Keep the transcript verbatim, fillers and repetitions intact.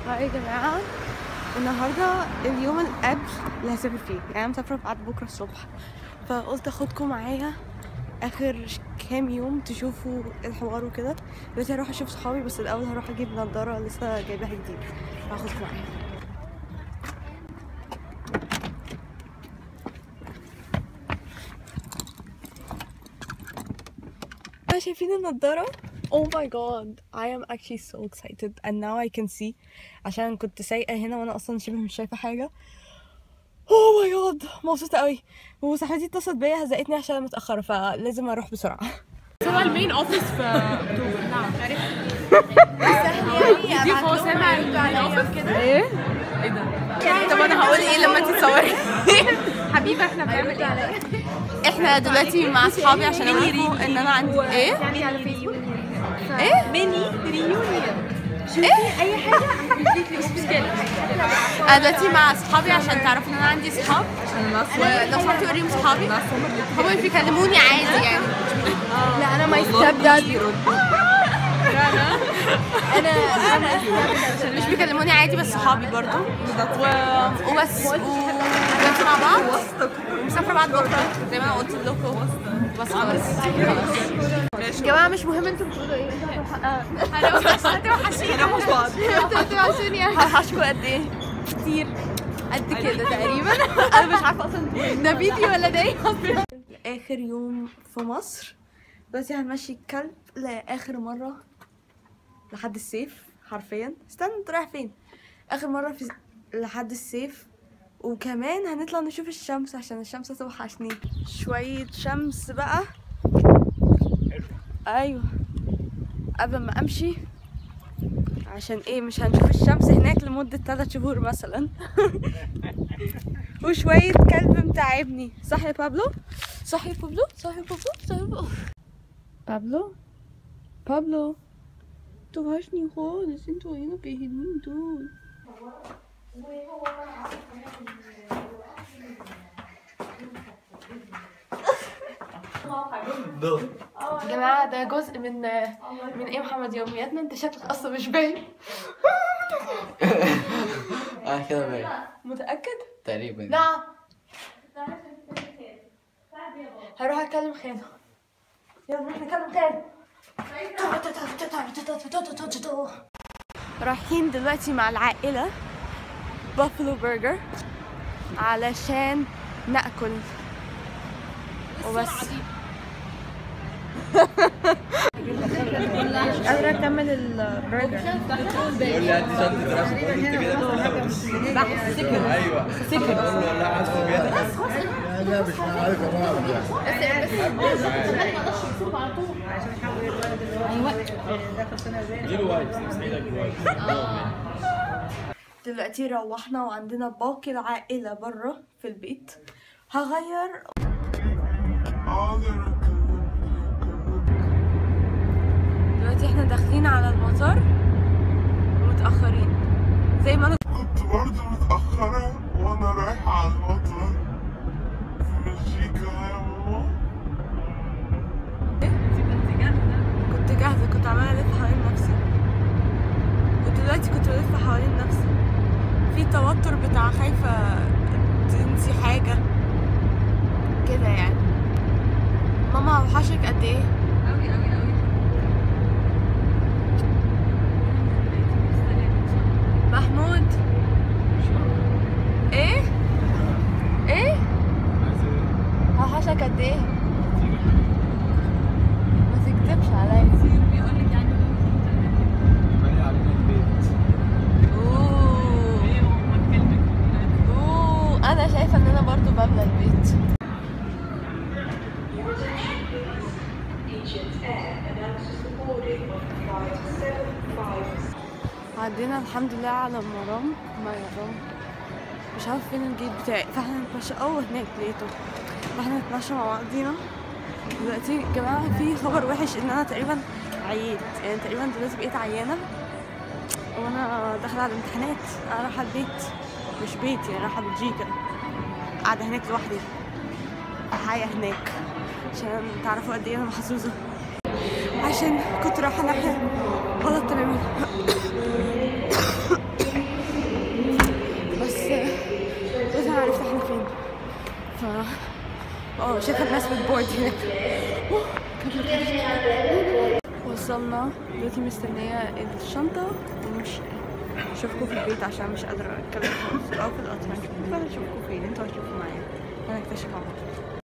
هاي يا جماعة، النهاردة اليوم اللي قبل اللي هسافر فيه، يعني أنا مسافرة بعد بكرة الصبح، فقلت اخدكم معايا اخر كام يوم تشوفوا الحوار وكده. دلوقتي هروح اشوف صحابي، بس الاول هروح اجيب نضارة لسه جايباها جديد، هاخدكم معايا. شايفين النضارة؟ Oh my god, I am actually so excited and now I can see، عشان كنت سايقة هنا وانا اصلا شبه مش شايفة حاجة. Oh my god، مبسوطة قوي. وصاحبتي اتصلت بيا هزقتني عشان انا متأخرة، فلازم اروح بسرعة. هو المين اوفيس في اكتوبر. نعم سهل دي هو سامع المين كده. ايه؟ ايه ده؟ طب انا هقول ايه لما انت تصوري؟ حبيبه احنا بنعمل ايه؟ احنا دلوقتي مع اصحابي عشان اوريكم ان انا عندي ايه؟ يعني على فيسبوك ايه؟ ميني ريونيون. ايه؟ اي حاجه مش مشكله. انا دلوقتي مع اصحابي عشان تعرفوا ان انا عندي صحاب، ولو سمحتوا اوريهم صحابي هما بيكلموني عادي يعني. لا انا ماي ستاب داد. انا انا مش بيكلموني عادي، بس صحابي برضو و... وبس ودلوقتي مع بعض ومسافرة بعد بكرة زي ما انا قلت لكم. بس خلاص خلاص يا جماعة، مش مهم انتوا بتقولوا ايه، انا بس هتوحشيني هنوحش بعض. هتوحشوني. هوحشكوا قد ايه؟ كتير قد كده تقريبا. انا مش عارفة اصلا ده فيديو ولا ده ايه اصلا. اخر يوم في مصر، دلوقتي هنمشي الكلب لاخر مرة لحد الصيف حرفيا. استنى، انت رايح فين؟ اخر مرة في لحد الصيف، وكمان هنطلع نشوف الشمس عشان الشمس هتوحشني. شوية شمس بقى. ايوه قبل ما امشي، عشان ايه مش هنشوف الشمس هناك لمدة ثلاث شهور مثلا. وشوية كلب متعبني. صح يا بابلو؟ صح يا بابلو؟ صح يا بابلو؟ صح يا بابلو؟ بابلو؟ بابلو توحشني خالص، انتوا هنا بيهنين دول. يا جماعة ده جزء من من ايه محمد يومياتنا، انت شكلك اصلا مش باين. اه كده باين متأكد؟ تقريبا. نعم. هروح اكلم خالو. يلا نروح نكلم خالو. رايحين دلوقتي مع العائلة بافلو برجر علشان ناكل وبس. مش قادرة اكمل البرجر. يقول لي هات لي شنطة دراسة، تقول له انت كده بحث سكر. ايوه سكر. اقول له لا عايز كده. لا مش عارف دلوقتي روحنا وعندنا باقي العائلة برا في البيت. هغير دلوقتي احنا داخلين على المطار ومتأخرين زي ما انا كنت برضه متأخرة وأنا رايحة على المطار في بلجيكا يا ماما. كنت جاهزة، كنت عمالة ألف حوالين نفسي، ودلوقتي كنت بلف حوالين نفسي في توتر بتاع خايفة تنسي حاجة كده يعني. ماما وحشك قد ايه؟ قوي قوي قوي. محمود ايه؟ ايه؟ هوحشك قد ايه؟ ما تكذبش عليا. بيقول لك يعني اوه اوه انا شايفه ان انا برضو بملى البيت. عدينا الحمد لله على مرام مرام مش عارف فين الجيت بتاعي، فاحنا نتمشى. اوه هناك لقيته، فاحنا نتمشى مع بعضينا دلوقتي. يا جماعه في خبر وحش، ان انا تقريبا عييت، يعني تقريبا دلوقتي بقيت عيانه وانا داخله على الامتحانات. انا رايحه البيت، مش بيت يعني، رايحه بلجيكا، قاعده هناك لوحدي حياه هناك، عشان تعرفوا قد ايه انا محظوظه، عشان كنت رايحه ناحيه غلط تماما. اه اه شايفة الناس بالبورد هناك. وصلنا دلوقتي مستنية الشنطة ونمشي. اشوفكم في البيت عشان مش قادرة اتكلم خالص، او في القطر. هنشوفكم، اشوفكم فين، انتوا هتشوفوا معايا، هنكتشف مع بعض.